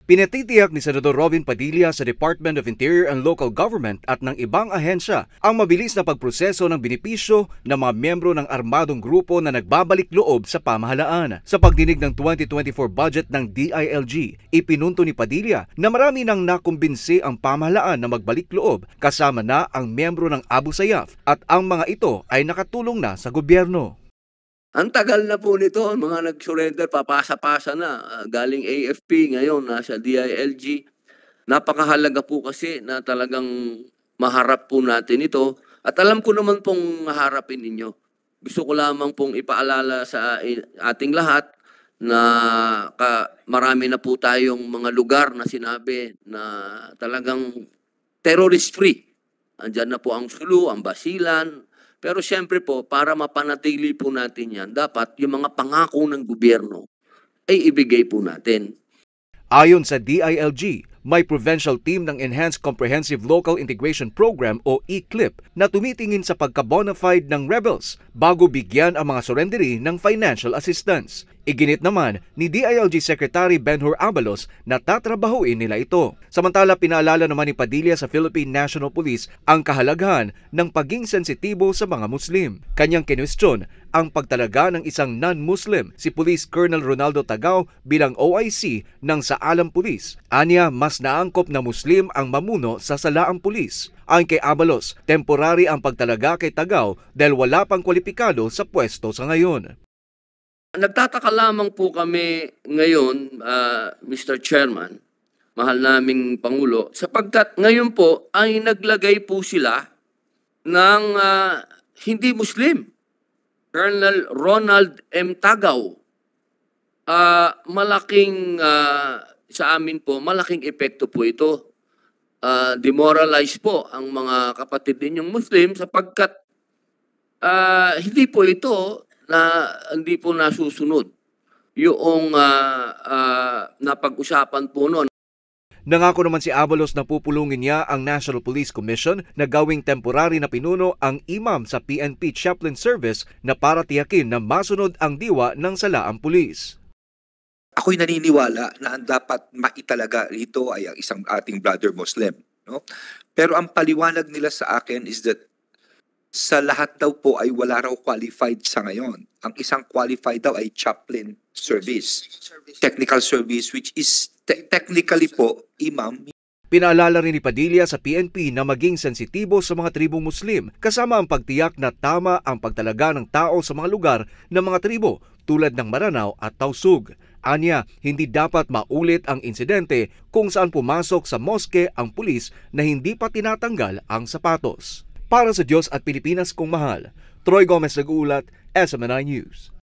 Pinatitiyak ni Senador Robin Padilla sa Department of Interior and Local Government at ng ibang ahensya ang mabilis na pagproseso ng benepisyo ng mga miyembro ng armadong grupo na nagbabalik loob sa pamahalaan. Sa pagdinig ng 2024 budget ng DILG, ipinunto ni Padilla na marami nang nakumbinsi ang pamahalaan na magbalik loob kasama na ang miyembro ng Abu Sayyaf at ang mga ito ay nakatulong na sa gobyerno. Ang tagal na po nito, mga nag-surrender, papasa-pasa na. Galing AFP, ngayon nasa DILG. Napakahalaga po kasi na talagang maharap po natin ito. At alam ko naman pong maharapin ninyo. Gusto ko lamang pong ipaalala sa ating lahat na marami na po tayong mga lugar na sinabi na talagang terrorist-free. Andyan na po ang Sulu, ang Basilan. Pero siyempre po, para mapanatili po natin yan, dapat yung mga pangako ng gobyerno ay ibigay po natin. Ayon sa DILG, may provincial team ng Enhanced Comprehensive Local Integration Program o ECLIP na tumitingin sa pagka-bonafide ng rebels bago bigyan ang mga surrendery ng financial assistance. Iginit naman ni DILG Secretary Benhur Abalos na tatrabahuin nila ito. Samantala, pinaalala naman ni Padilla sa Philippine National Police ang kahalagahan ng pagiging sensitibo sa mga Muslim. Kanyang kinwestiyon ang pagtalaga ng isang non-Muslim, si Police Colonel Ronaldo Tagaw bilang OIC ng Saalam Police. Anya, mas naangkop na Muslim ang mamuno sa Salaang Police. Ayon kay Abalos, temporary ang pagtalaga kay Tagaw dahil wala pang kwalipikado sa pwesto sa ngayon. Nagtataka lamang po kami ngayon, Mr. Chairman, mahal naming Pangulo, sapagkat ngayon po ay naglagay po sila ng hindi Muslim. Colonel Ronald M. Tagaw, sa amin po, malaking epekto po ito. Demoralize po ang mga kapatid ninyong Muslim sapagkat hindi po ito hindi po nasusunod yung napag-usapan po noon. Nangako naman si Abalos na pupulungin niya ang National Police Commission na gawing temporary na pinuno ang imam sa PNP Chaplain Service na para tiyakin na masunod ang diwa ng Salaang Police. Ako'y naniniwala na ang dapat maitalaga rito ay ang isang ating brother Muslim. No? Pero ang paliwanag nila sa akin is that sa lahat daw po ay wala raw qualified sa ngayon. Ang isang qualified daw ay chaplain service, technical service, which is technically po imam. Pinaalala rin ni Padilla sa PNP na maging sensitibo sa mga tribong Muslim kasama ang pagtiyak na tama ang pagtalaga ng tao sa mga lugar ng mga tribo tulad ng Maranao at Tausug. Anya, hindi dapat maulit ang insidente kung saan pumasok sa moske ang pulis na hindi pa tinatanggal ang sapatos. Para sa Diyos at Pilipinas kong mahal, Troy Gomez nag-uulat, SMNI News.